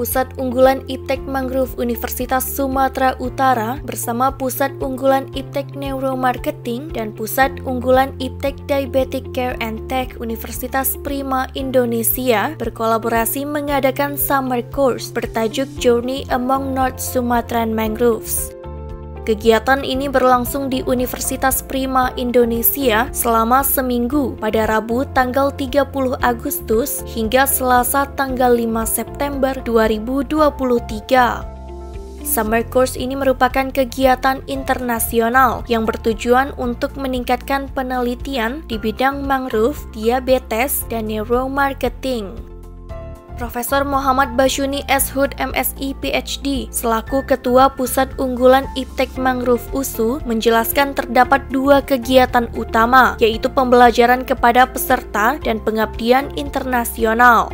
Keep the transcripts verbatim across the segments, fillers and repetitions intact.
Pusat Unggulan Iptek Mangrove Universitas Sumatera Utara bersama Pusat Unggulan Iptek Neuromarketing dan Pusat Unggulan Iptek Diabetic Care and Tech Universitas Prima Indonesia berkolaborasi mengadakan summer course bertajuk Journey Among North Sumatran Mangroves. Kegiatan ini berlangsung di Universitas Prima Indonesia selama seminggu pada Rabu tanggal tiga puluh Agustus hingga Selasa tanggal lima September dua ribu dua puluh tiga. Summer course ini merupakan kegiatan internasional yang bertujuan untuk meningkatkan penelitian di bidang mangrove, diabetes, dan neuromarketing. Profesor Muhammad Basyuni S. Hud M Si P H D selaku Ketua Pusat Unggulan Iptek Mangrove U S U menjelaskan terdapat dua kegiatan utama, yaitu pembelajaran kepada peserta dan pengabdian internasional.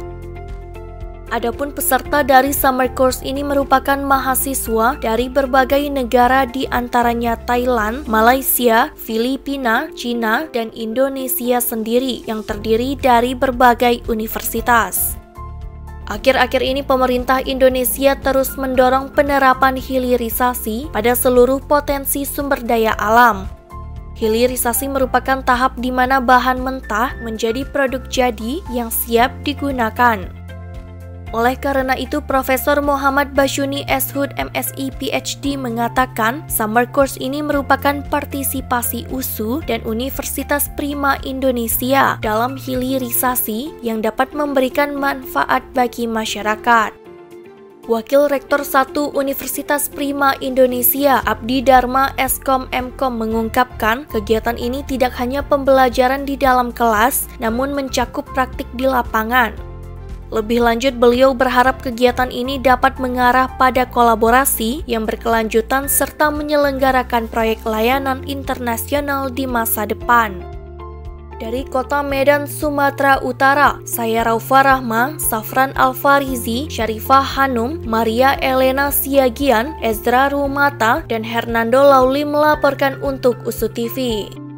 Adapun peserta dari summer course ini merupakan mahasiswa dari berbagai negara di antaranya Thailand, Malaysia, Filipina, Cina, dan Indonesia sendiri yang terdiri dari berbagai universitas. Akhir-akhir ini pemerintah Indonesia terus mendorong penerapan hilirisasi pada seluruh potensi sumber daya alam. Hilirisasi merupakan tahap di mana bahan mentah menjadi produk jadi yang siap digunakan. Oleh karena itu, Profesor Muhammad Basyuni S. Hud M Si P H D mengatakan summer course ini merupakan partisipasi U S U dan Universitas Prima Indonesia dalam hilirisasi yang dapat memberikan manfaat bagi masyarakat. Wakil Rektor satu Universitas Prima Indonesia, Abdi Dharma Eskom Emkom mengungkapkan kegiatan ini tidak hanya pembelajaran di dalam kelas, namun mencakup praktik di lapangan. Lebih lanjut, beliau berharap kegiatan ini dapat mengarah pada kolaborasi yang berkelanjutan serta menyelenggarakan proyek layanan internasional di masa depan. Dari Kota Medan, Sumatera Utara, saya Raufa Rahma, Safran Alfarizi, Syarifah Hanum, Maria Elena Siagian, Ezra Rumata, dan Hernando Lauli melaporkan untuk U S U T V.